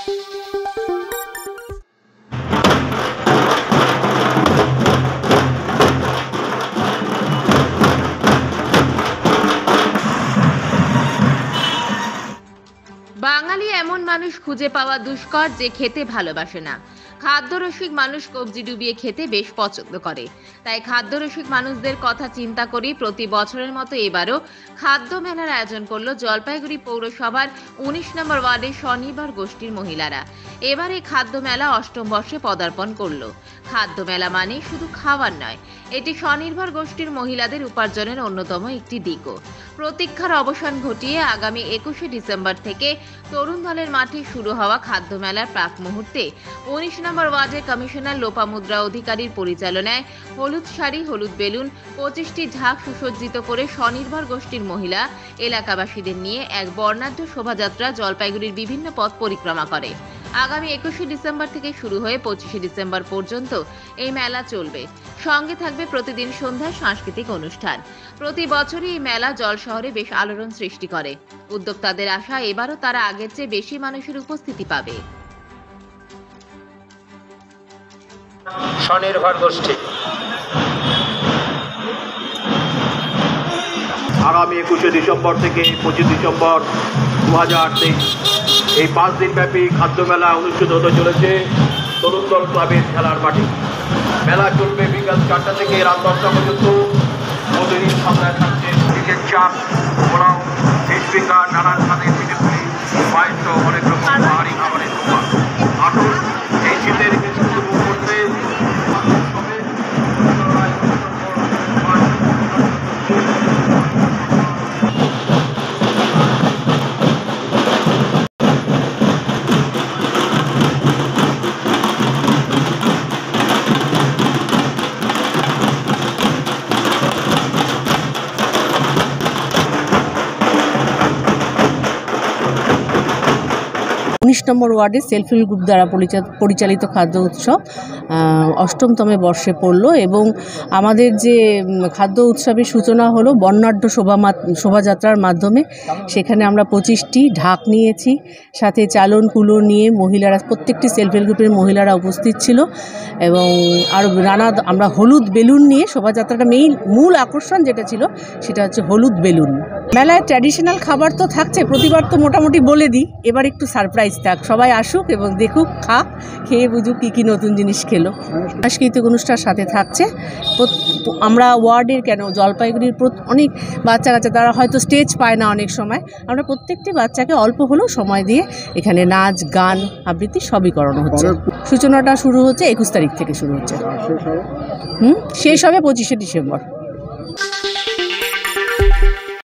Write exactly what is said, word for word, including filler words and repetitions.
বাঙালি এমন মানুষ খুঁজে পাওয়া দুষ্কর যে খেতে ভালোবাসে না। খাদ্যরসিক মানুষ কবজি ডুবিয়ে খেতে বেশ পছন্দ করে। তাই খাদ্যরসিক মানুষদের কথা চিন্তা করেই প্রতি বছরের মতো এবারও খাদ্য মেলার আয়োজন করলো জলপাইগুড়ি পৌরসভার উনিশ নম্বর ওয়ার্ডের স্বনির্ভর গোষ্ঠীর মহিলারা। এবার এই খাদ্য মেলা অষ্টম বর্ষে পদার্পণ করলো। খাদ্য মেলা মানে শুধু খাবার নয়, এটি স্বনির্ভর গোষ্ঠীর মহিলাদের উপার্জনের অন্যতম একটি দিকও। প্রতীক্ষার অবসান ঘটিয়ে আগামী একুশে ডিসেম্বর থেকে তরুণ দলের মাঠে শুরু হওয়া খাদ্য মেলার প্রাক মুহূর্তে উনিশ নম্বর ওয়ার্ডের কমিশনার লোপামুদ্রা অধিকারীর পরিচালনায় হলুদ শাড়ি, হলুদ বেলুন, পঁচিশটি ঝাঁক সুসজ্জিত করে স্বনির্ভর গোষ্ঠীর মহিলা এলাকাবাসীদের নিয়ে এক বর্ণাঢ্য শোভাযাত্রা জলপাইগুড়ির বিভিন্ন পথ পরিক্রমা করে। আগামী একুশে ডিসেম্বর থেকে শুরু হয়ে পঁচিশে ডিসেম্বর পর্যন্ত এই মেলা চলবে। সঙ্গে থাকবে প্রতিদিন সন্ধ্যায় সাংস্কৃতিক অনুষ্ঠান। প্রতি বছরই এই মেলা জল শহরে বেশ আলোড়ন সৃষ্টি করে। উদ্যোক্তাদের আশা এবারও তারা আগের চেয়ে বেশি মানুষের উপস্থিতি পাবে। স্বনির্ভর গোষ্ঠী আগামী একুশে ডিসেম্বর থেকে পঁচিশ ডিসেম্বর দু হাজার তেইশ এই পাঁচ দিন ব্যাপী খাদ্য মেলা অনুষ্ঠিত হতে চলেছে তরুণ দল ক্লাবের খেলার মাঠে। মেলা চলবে বিকাল চারটা থেকে রাত দশটা পর্যন্ত। প্রতিদিন সামলায় থাকছে চিকেন চাপ, পোলাও, ফিশ ফিঙ্গার, নানান স্বাদের পিঠেপুলি, পায়েস সহ অনেক রকম পাহাড়ি খাবারের দোকান। আসুন এই শীতের কিছু উপভোগ করতে। উনিশ নম্বর ওয়ার্ডে সেলফ হেল্প গ্রুপ দ্বারা পরিচালিত খাদ্য উৎসব অষ্টমতমে বর্ষে পড়ল এবং আমাদের যে খাদ্য উৎসবের সূচনা হলো বর্ণাঢ্য শোভা শোভাযাত্রার মাধ্যমে। সেখানে আমরা পঁচিশটি ঢাক নিয়েছি, সাথে চালন কুলো নিয়ে মহিলারা, প্রত্যেকটি সেলফ হেল্প গ্রুপের মহিলারা উপস্থিত ছিল এবং আরও নানা আমরা হলুদ বেলুন নিয়ে শোভাযাত্রাটা মেইন মূল আকর্ষণ যেটা ছিল সেটা হচ্ছে হলুদ বেলুন। মেলায় ট্র্যাডিশনাল খাবার তো থাকছে, প্রতিবার তো মোটামুটি বলে দিই, এবার একটু সারপ্রাইজ থাক, সবাই আসুক এবং দেখুক, খাক, খেয়ে বুঝুক কী কী নতুন জিনিস খেলো। সাংস্কৃতিক অনুষ্ঠান সাথে থাকছে। আমরা ওয়ার্ডের কেন জলপাইগুড়ির অনেক বাচ্চা কাচ্চা তারা হয়তো স্টেজ পায় না অনেক সময়, আমরা প্রত্যেকটি বাচ্চাকে অল্প হলেও সময় দিয়ে এখানে নাচ, গান, আবৃত্তি সবই করানো হচ্ছে। সূচনাটা শুরু হচ্ছে একুশ তারিখ থেকে শুরু হচ্ছে, হুম শেষ হবে পঁচিশে ডিসেম্বর।